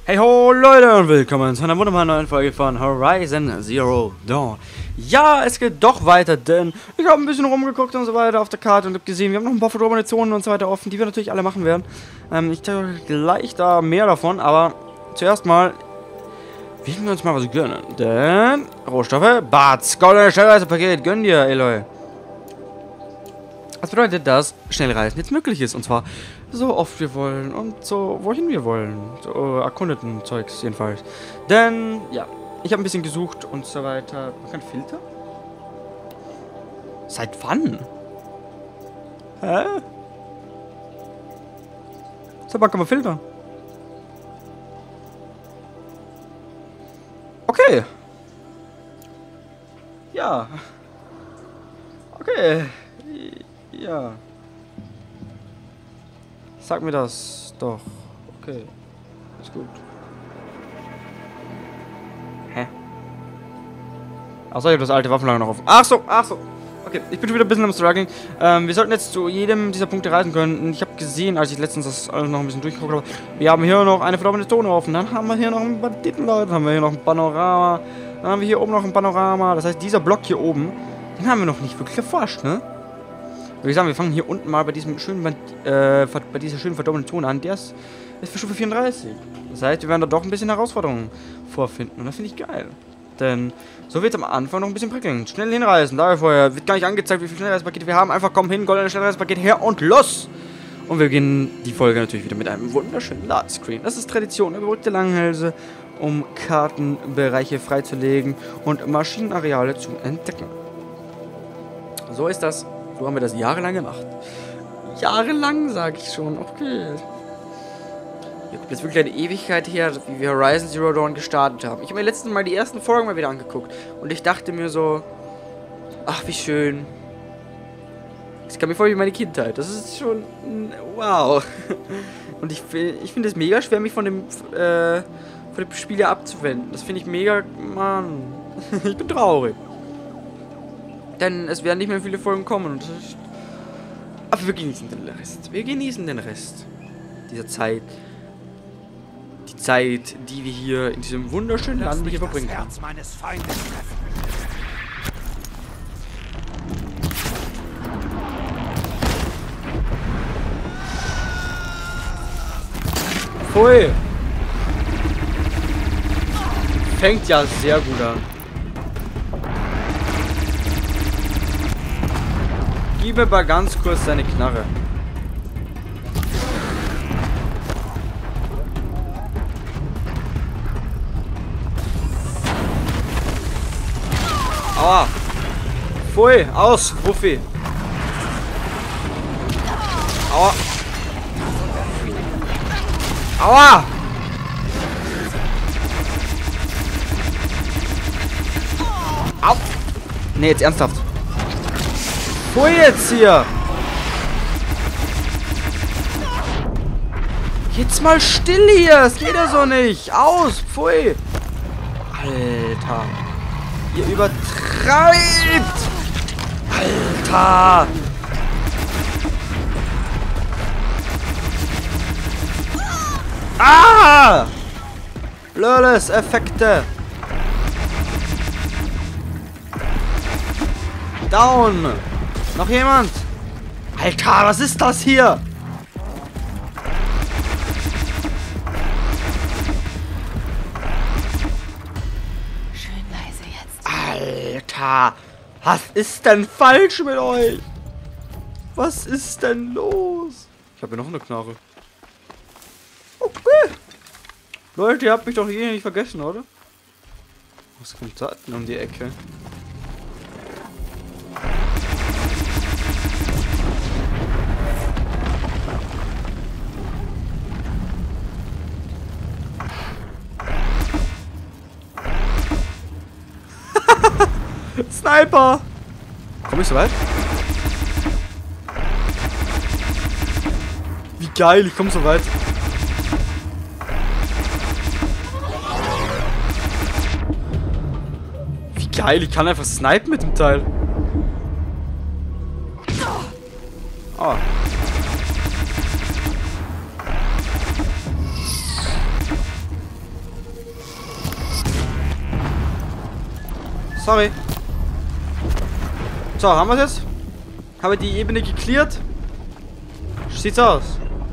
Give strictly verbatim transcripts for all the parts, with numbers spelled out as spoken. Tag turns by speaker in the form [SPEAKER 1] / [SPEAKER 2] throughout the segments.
[SPEAKER 1] Hey ho Leute und willkommen zu einer wunderbaren neuen Folge von Horizon Zero Dawn. Ja, es geht doch weiter, denn ich habe ein bisschen rumgeguckt und so weiter auf der Karte und habe gesehen, wir haben noch ein paar verdorbene Zonen und so weiter offen, die wir natürlich alle machen werden. Ähm, ich zeige euch gleich da mehr davon, aber zuerst mal werden wir uns mal was gönnen, denn Rohstoffe, Bats, goldene Schnellreisepaket, gönn dir, Eloy. Das bedeutet, dass Schnellreisen jetzt möglich ist. Und zwar so oft wir wollen und so wohin wir wollen. So erkundeten Zeugs jedenfalls. Denn, ja, ich habe ein bisschen gesucht und so weiter. Man kann Filter? Seit wann? Hä? Seit wann kann man filtern? Okay. Ja. Okay. Ja. Sag mir das doch. Okay. Ist gut. Hä? Achso, ich habe das alte Waffenlager noch auf. Ach so, ach so. Okay, ich bin schon wieder ein bisschen am Struggling. Ähm, wir sollten jetzt zu jedem dieser Punkte reisen können. Ich habe gesehen, als ich letztens das alles noch ein bisschen durchgeguckt habe, wir haben hier noch eine verdorbene Zone offen. Dann haben wir hier noch ein Banditenlager. Dann haben wir hier noch ein Panorama. Dann haben wir hier oben noch ein Panorama. Das heißt, dieser Block hier oben, den haben wir noch nicht wirklich erforscht, ne? Würde ich sagen, wir fangen hier unten mal bei diesem schönen Band, äh, bei dieser schönen verdorbenen Zone an. Der ist, ist für Stufe vierunddreißig. Das heißt, wir werden da doch ein bisschen Herausforderungen vorfinden. Und das finde ich geil. Denn so wird es am Anfang noch ein bisschen prickelnd. Schnell hinreisen, da vorher wird gar nicht angezeigt, wie viele Schnellreisepakete wir haben. Einfach komm hin, goldene Schnellreisepaket her und los! Und wir beginnen die Folge natürlich wieder mit einem wunderschönen Ladescreen. Das ist Tradition, überbrückte Langhälse, um Kartenbereiche freizulegen und Maschinenareale zu entdecken. So ist das. So haben wir das jahrelang gemacht. Jahrelang, sage ich schon. Okay. Hier kommt jetzt wirklich eine Ewigkeit her, wie wir Horizon Zero Dawn gestartet haben. Ich habe mir letztens Mal die ersten Folgen mal wieder angeguckt. Und ich dachte mir so, ach, wie schön. Das kam mir vor wie meine Kindheit. Das ist schon, wow. Und ich, ich finde es mega schwer, mich von dem, äh, von dem Spiel ja abzuwenden. Das finde ich mega, Mann. Ich bin traurig. Denn es werden nicht mehr viele Folgen kommen. Und das ist, aber wir genießen den Rest. Wir genießen den Rest dieser Zeit. Die Zeit, die wir hier in diesem wunderschönen Land hier verbringen.
[SPEAKER 2] Das Herz meines Feindes treffen.
[SPEAKER 1] Pfui. Fängt ja sehr gut an. Gib mir mal ganz kurz deine Knarre. Aua. Pfui, aus, Ruffi. Aua. Aua. Au. Nee, jetzt ernsthaft. Pfui jetzt hier! Jetzt mal still hier! Es geht ja so nicht! Aus! Pfui! Alter! Ihr übertreibt! Alter! Ah! Blödes Effekte! Down! Noch jemand? Alter, was ist das hier?
[SPEAKER 3] Schön leise jetzt.
[SPEAKER 1] Alter, was ist denn falsch mit euch? Was ist denn los? Ich habe hier noch eine Knarre. Okay. Leute, ihr habt mich doch hier nicht vergessen, oder? Was kommt da denn um die Ecke? Sniper! Komm ich so weit? Wie geil, ich komm so weit. Wie geil, ich kann einfach snipen mit dem Teil. Oh. Sorry. So, haben wir es jetzt? Haben wir die Ebene geklärt? Sieht's aus.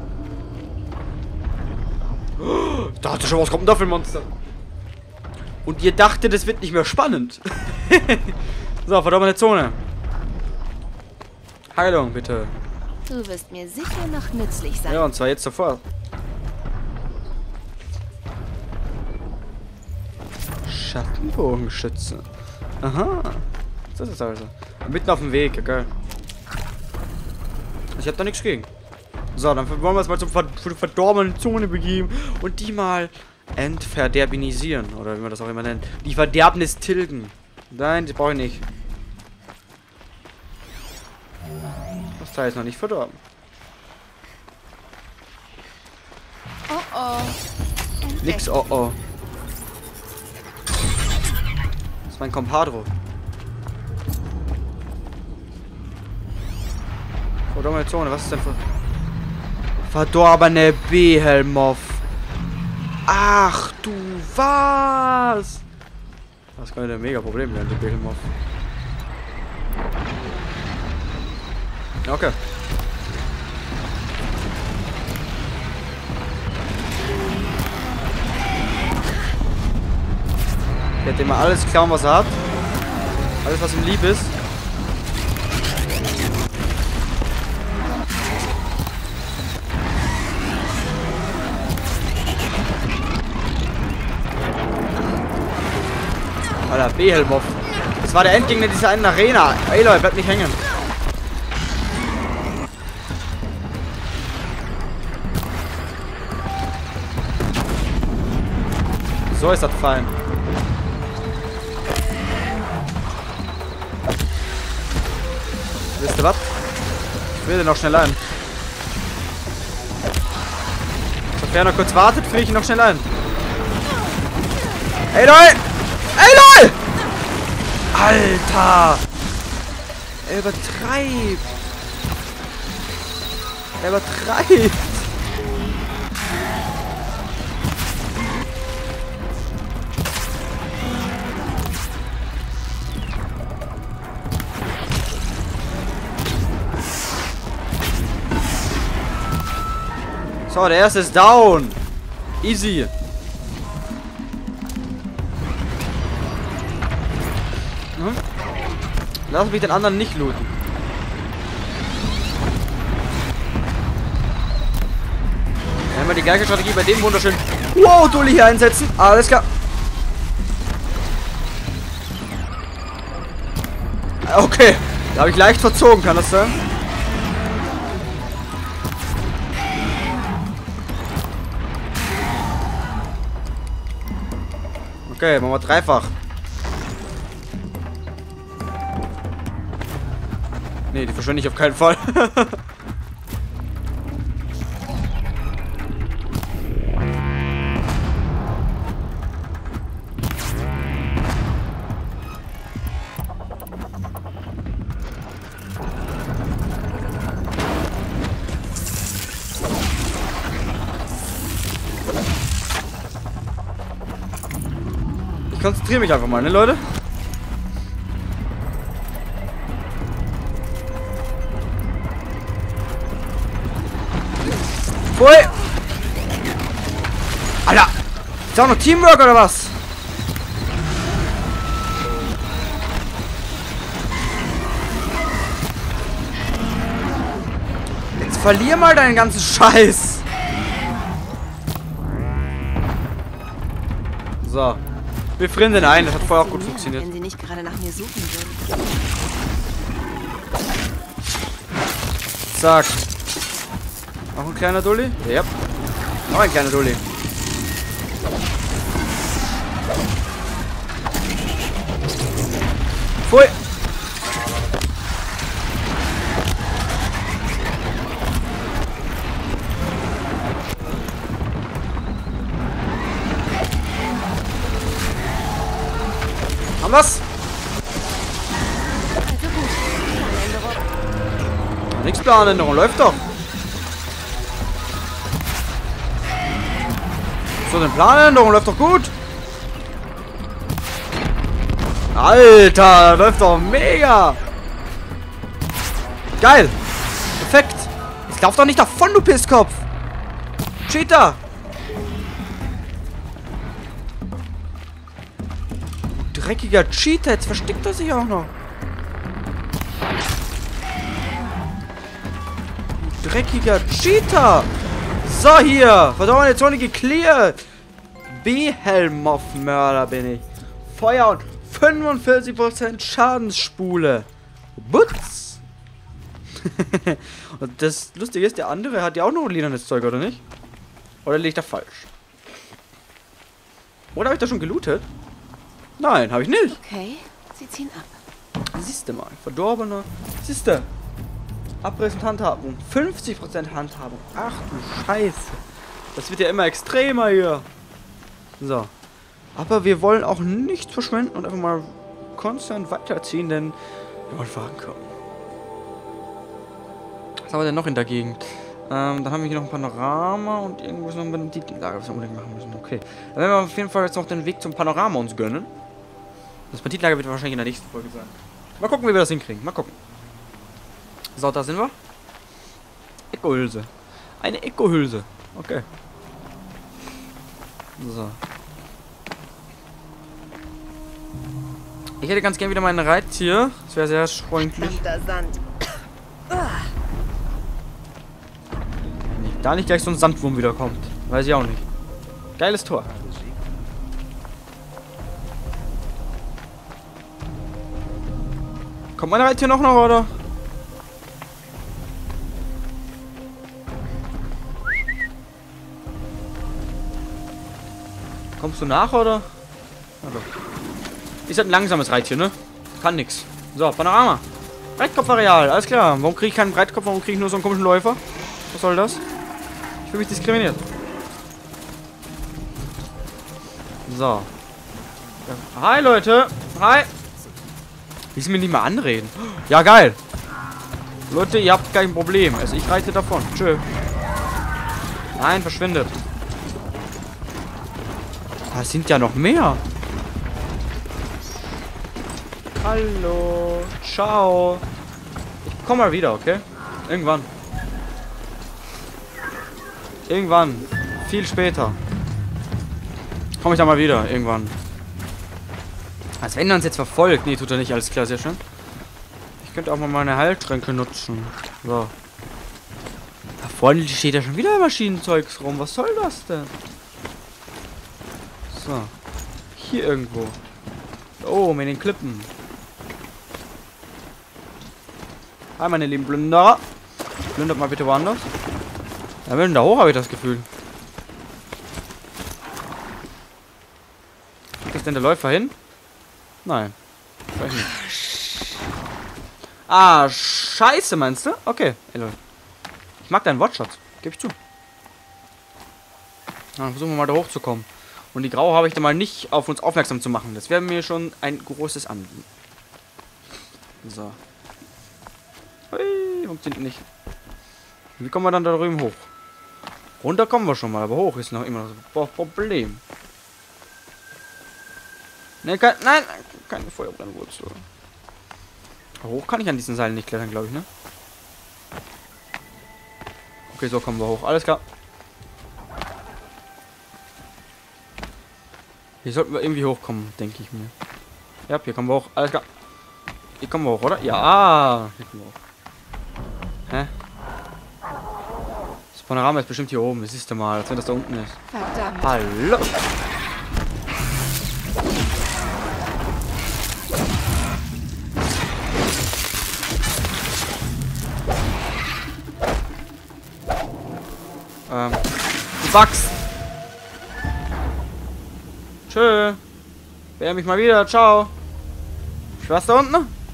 [SPEAKER 1] Oh, da hatte schon was, kommt denn da für ein Monster? Und ihr dachtet, das wird nicht mehr spannend. So, verdorbene Zone. Heilung, bitte.
[SPEAKER 3] Du wirst mir sicher noch nützlich sein.
[SPEAKER 1] Ja, und zwar jetzt sofort. Schattenbogenschütze. Aha. Das ist also. Mitten auf dem Weg, okay. Ich hab da nichts gegen. So, dann wollen wir uns mal zum Ver zur verdorbenen Zone begeben und die mal entverderbinisieren. Oder wie man das auch immer nennt. Die Verderbnis tilgen. Nein, die brauche ich nicht. Das Teil ist noch nicht verdorben.
[SPEAKER 3] Oh oh.
[SPEAKER 1] Nix, oh oh. Das ist mein Compadro. Verdorbene Zone, was ist denn für... Verdorbene Behemoth. Ach du was? Das kann ja ein mega Problem werden, der Behemoth. Okay. Ich werde immer alles klauen, was er hat. Alles, was ihm lieb ist. Alter, Behemoth. Das war der Endgegner dieser einen Arena. Ey Leute, bleibt nicht hängen. So ist das fein. Wisst ihr was? Ich will den noch schnell ein. Sofern er kurz wartet, führe ich ihn noch schnell ein. Ey Leute! Ey Leute! Alter! Er übertreibt! Er übertreibt! So, der erste ist down. Easy. Hm? Lass mich den anderen nicht looten. Wenn wir die gleiche Strategie bei dem wunderschönen Wow, Dulli hier einsetzen. Alles klar. Okay. Da habe ich leicht verzogen, kann das sein? Okay, machen wir dreifach. Ne, die verschwinde ich auf keinen Fall. Ich konzentriere mich einfach mal, ne Leute? Pfui! Alter! Ist auch noch Teamwork oder was? Jetzt verlier mal deinen ganzen Scheiß! So. Wir frieren den ein, das hat vorher auch gut funktioniert.
[SPEAKER 3] Wenn sie nicht gerade nach mir suchen würden.
[SPEAKER 1] Zack. Noch ein kleiner Dulli? Ja. Noch ein kleiner Dulli. Pfui. Haben wir's?
[SPEAKER 3] Also gut. Planänderung.
[SPEAKER 1] Nix Planänderung, läuft doch. So, eine Planänderung läuft doch gut. Alter, läuft doch mega. Geil. Perfekt. Jetzt lauf doch nicht davon, du Pisskopf. Cheater. Dreckiger Cheater. Jetzt versteckt er sich auch noch. Dreckiger Cheater. So, hier. Verdammt, Zone geklärt. Behemoth-Mörder bin ich. Feuer und fünfundvierzig Prozent Schadensspule. Butz. Und das Lustige ist, der andere hat ja auch noch ein lilanes Zeug, oder nicht? Oder liege ich da falsch? Oder habe ich da schon gelootet? Nein, habe ich nicht.
[SPEAKER 3] Okay, sie ziehen ab.
[SPEAKER 1] Siehste mal, verdorbener. Siehste. Abriss und Handhabung. fünfzig Prozent Handhabung. Ach du Scheiße. Das wird ja immer extremer hier. So. Aber wir wollen auch nichts verschwenden und einfach mal konstant weiterziehen, denn wir wollen vorankommen. Was haben wir denn noch in der Gegend? Ähm, dann haben wir hier noch ein Panorama und irgendwas noch mit dem Titellager, was wir unbedingt machen müssen. Okay. Dann werden wir auf jeden Fall jetzt noch den Weg zum Panorama uns gönnen. Das Titellager wird wahrscheinlich in der nächsten Folge sein. Mal gucken, wie wir das hinkriegen. Mal gucken. So, da sind wir. Eco-Hülse. Eine Eco-Hülse. Okay. So. Ich hätte ganz gern wieder meinen Reittier. Das wäre sehr freundlich.
[SPEAKER 3] Sand.
[SPEAKER 1] Nee, da nicht gleich so ein Sandwurm wiederkommt. Weiß ich auch nicht. Geiles Tor. Kommt mein Reittier noch noch, oder? Kommst du nach, oder? Also. Ist halt ein langsames Reittier, ne? Kann nix. So, Panorama. Breitkopfareal, alles klar. Warum kriege ich keinen Breitkopf? Warum kriege ich nur so einen komischen Läufer? Was soll das? Ich fühle mich diskriminiert. So. Hi, Leute. Hi. Die sind mir nicht mal anreden. Ja, geil. Leute, ihr habt kein Problem. Also ich reite davon. Tschö. Nein, verschwindet. Da sind ja noch mehr. Hallo. Ciao. Ich komm mal wieder, okay? Irgendwann. Irgendwann. Viel später. Komme ich da mal wieder. Irgendwann. Als wenn er uns jetzt verfolgt. Nee, tut er nicht. Alles klar, sehr schön. Ich könnte auch mal meine Heiltränke nutzen. So. Da vorne steht ja schon wieder Maschinenzeugs rum. Was soll das denn? So. Hier irgendwo. Oh, mit den Klippen. Hi, meine lieben Plünderer. Plündert mal bitte woanders. Da will denn da hoch, habe ich das Gefühl. Ist denn der Läufer hin? Nein. Vielleicht nicht. Ah, scheiße, meinst du? Okay. Ey, Leute. Ich mag deinen Wortschatz. Gebe ich zu. Dann versuchen wir mal da hochzukommen. Und die Graue habe ich da mal nicht auf uns aufmerksam zu machen. Das wäre mir schon ein großes Anliegen. So. Hui, funktioniert nicht. Wie kommen wir dann da drüben hoch? Runter kommen wir schon mal, aber hoch ist noch immer das Problem. Ne, kein, nein, keine Feuerbrandwurzel. Hoch kann ich an diesen Seilen nicht klettern, glaube ich, ne? Okay, so kommen wir hoch. Alles klar. Hier sollten wir irgendwie hochkommen, denke ich mir. Ja, hier kommen wir hoch. Alles klar. Hier kommen wir hoch, oder? Ja. Hier kommen wir hoch. Hä? Das Panorama ist bestimmt hier oben. Das siehst du mal, als wenn das da unten ist.
[SPEAKER 3] Verdammt.
[SPEAKER 1] Hallo. Ähm. Du wachst. Tschö. Wer mich mal wieder. Ciao. Ich war's da unten?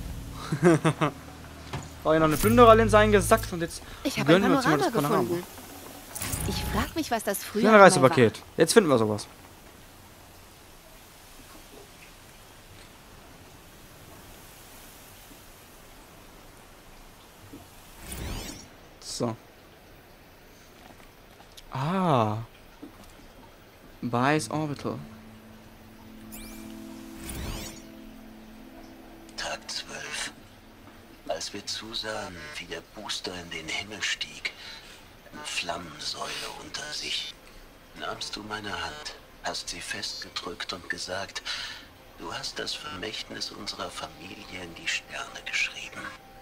[SPEAKER 1] War ja noch eine Plündererlinse eingesackt und jetzt
[SPEAKER 3] Ich habe ein
[SPEAKER 1] gönnen wir uns mal
[SPEAKER 3] Panorama
[SPEAKER 1] das Panorama.
[SPEAKER 3] gefunden. Ich frag mich, was das früher
[SPEAKER 1] Schnell
[SPEAKER 3] mal war.
[SPEAKER 1] Reisepaket. Jetzt finden wir sowas. So. Ah. Bias Orbital.
[SPEAKER 4] als wir zusahen, wie der Booster in den Himmel stieg, eine Flammensäule unter sich, nahmst du meine Hand, hast sie festgedrückt und gesagt, du hast das Vermächtnis unserer Familie in die Sterne geschrieben.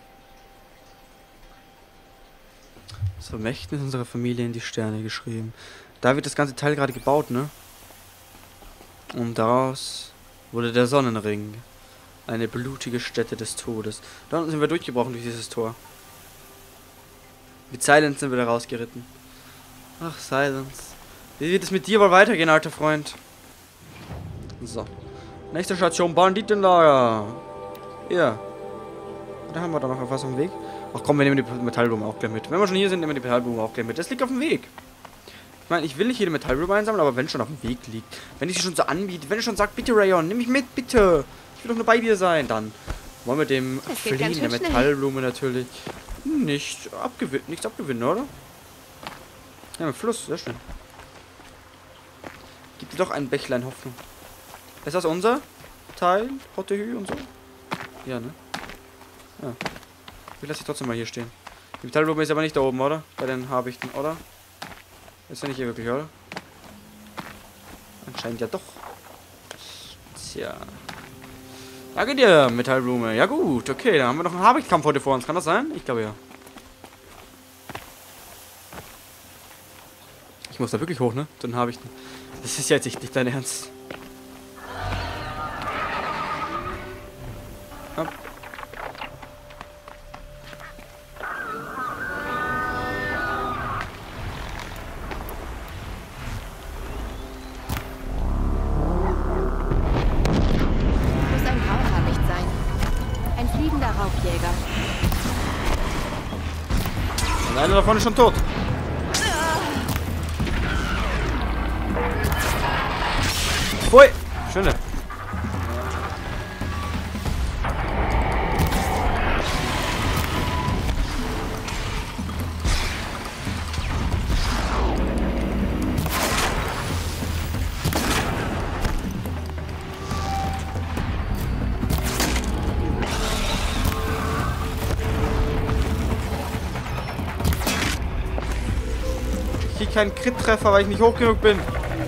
[SPEAKER 1] Das Vermächtnis unserer Familie in die Sterne geschrieben. Da wird das ganze Teil gerade gebaut, ne? Und daraus wurde der Sonnenring. Eine blutige Stätte des Todes. Da unten sind wir durchgebrochen durch dieses Tor. Mit Silence sind wir da rausgeritten. Ach, Silence. Wie wird es mit dir wohl weitergehen, alter Freund? So. Nächste Station, Banditenlager. Ja. Da haben wir doch noch was auf dem Weg. Ach komm, wir nehmen die Metallblume auch gleich mit. Wenn wir schon hier sind, nehmen wir die Metallblume auch gleich mit. Das liegt auf dem Weg. Ich meine, ich will nicht jede Metallblume einsammeln, aber wenn schon auf dem Weg liegt. Wenn ich sie schon so anbiete, wenn ich schon sagt, bitte Rayon, nimm mich mit, bitte. Ich will doch nur bei dir sein, dann wollen wir dem Fliehen der Metallblume natürlich nicht abgewinnen, nichts abgewinnen, oder? Ja, mit Fluss, sehr schön. Gibt dir doch ein Bächlein Hoffnung. Ist das unser Teil? Hottehü und so? Ja, ne? Ja. Ich lasse ich trotzdem mal hier stehen. Die Metallblume ist aber nicht da oben, oder? Bei den Habichten, oder? Ist ja nicht hier wirklich, oder? Anscheinend ja doch. Tja. Danke dir, Metallblume. Ja gut, okay, dann haben wir noch einen Habichtkampf heute vor uns. Kann das sein? Ich glaube ja. Ich muss da wirklich hoch, ne? Zu den Habichten. Das ist ja jetzt nicht dein Ernst. Hopp.
[SPEAKER 3] Raubjäger.
[SPEAKER 1] Und einer davon ist schon tot. Pfui! Schöne. Ich krieg keinen Crit-Treffer, weil ich nicht hoch genug bin.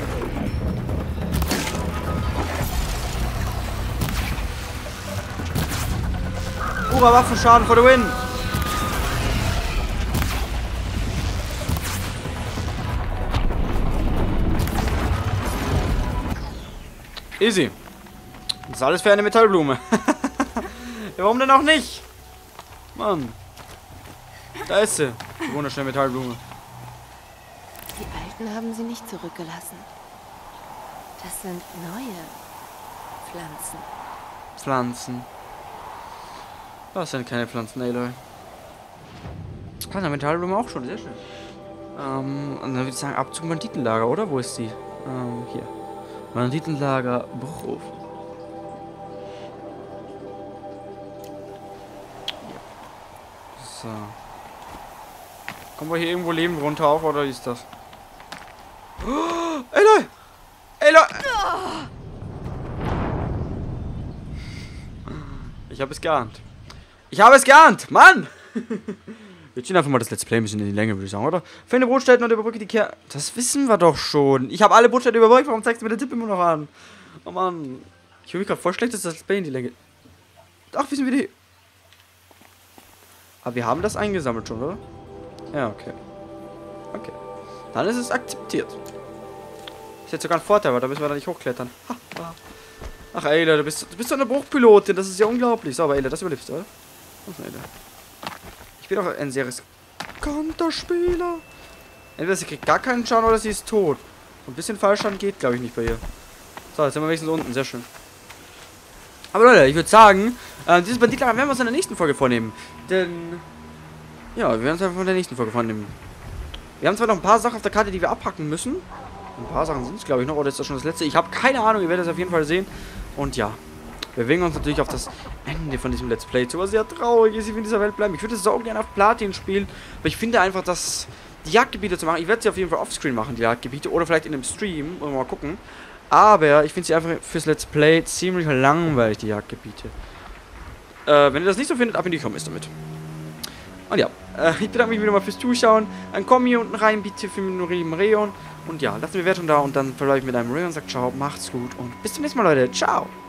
[SPEAKER 1] Pura Waffenschaden for the win. Easy. Das ist alles für eine Metallblume. Ja, warum denn auch nicht? Mann. Da ist sie. Die wunderschöne Metallblume.
[SPEAKER 3] Die Alten haben sie nicht zurückgelassen. Das sind neue Pflanzen.
[SPEAKER 1] Pflanzen. Das sind keine Pflanzen, Aloy. Kann der Metallblume auch schon, sehr schön. Ähm, und dann würde ich sagen, ab zum Banditenlager, oder? Wo ist sie? Ähm, hier. Banditenlager Bruchhof. Ja. So. Kommen wir hier irgendwo lebend runter auch, oder wie ist das? Oh, Aloy! Aloy! Ich habe es geahnt. Ich habe es geahnt! Mann! Wir ziehen einfach mal das Let's Play ein bisschen in die Länge, würde ich sagen, oder? Finde Brotstätten und überbrücke die Kehr... Das wissen wir doch schon. Ich habe alle Brotstätten überbrückt. Warum zeigst du mir den Tipp immer noch an? Oh Mann. Ich höre mich gerade voll schlecht, dass das Let's Play in die Länge... Ach, wissen wir die... Aber wir haben das eingesammelt schon, oder? Ja, okay. Okay. Dann ist es akzeptiert. Ist jetzt sogar ein Vorteil, weil da müssen wir da nicht hochklettern. Ach, Ayla, du bist, du bist so eine Bruchpilotin. Das ist ja unglaublich. So, aber Ayla, das überlebst du, oder? Was ist Ayla? Ich bin doch ein sehr riskanter Spieler. Entweder sie kriegt gar keinen Schaden oder sie ist tot. Ein bisschen Fallschaden geht, glaube ich, nicht bei ihr. So, jetzt sind wir wenigstens unten. Sehr schön. Aber Leute, ich würde sagen, äh, dieses Banditlager werden wir uns in der nächsten Folge vornehmen. Denn... Ja, wir werden uns einfach in der nächsten Folge vornehmen. Wir haben zwar noch ein paar Sachen auf der Karte, die wir abhacken müssen. Ein paar Sachen sind es, glaube ich, noch. Oder ist das schon das letzte? Ich habe keine Ahnung. Ihr werdet es auf jeden Fall sehen. Und ja, wir bewegen uns natürlich auf das Ende von diesem Let's Play zu, was sehr traurig ist, ich will in dieser Welt bleiben. Ich würde es so gerne auf Platin spielen, aber ich finde einfach, dass die Jagdgebiete zu machen, ich werde sie auf jeden Fall offscreen machen, die Jagdgebiete, oder vielleicht in einem Stream, oder mal gucken. Aber ich finde sie einfach fürs Let's Play ziemlich langweilig, die Jagdgebiete. Äh, wenn ihr das nicht so findet, ab in die Kommis damit. Und ja, äh, ich bedanke mich wieder mal fürs Zuschauen. Dann komm hier unten rein, bitte für den Reon. Und ja, lasst mir Wertung da und dann verbleibe ich mit einem Reon. Sagt ciao, macht's gut und bis zum nächsten Mal, Leute. Ciao.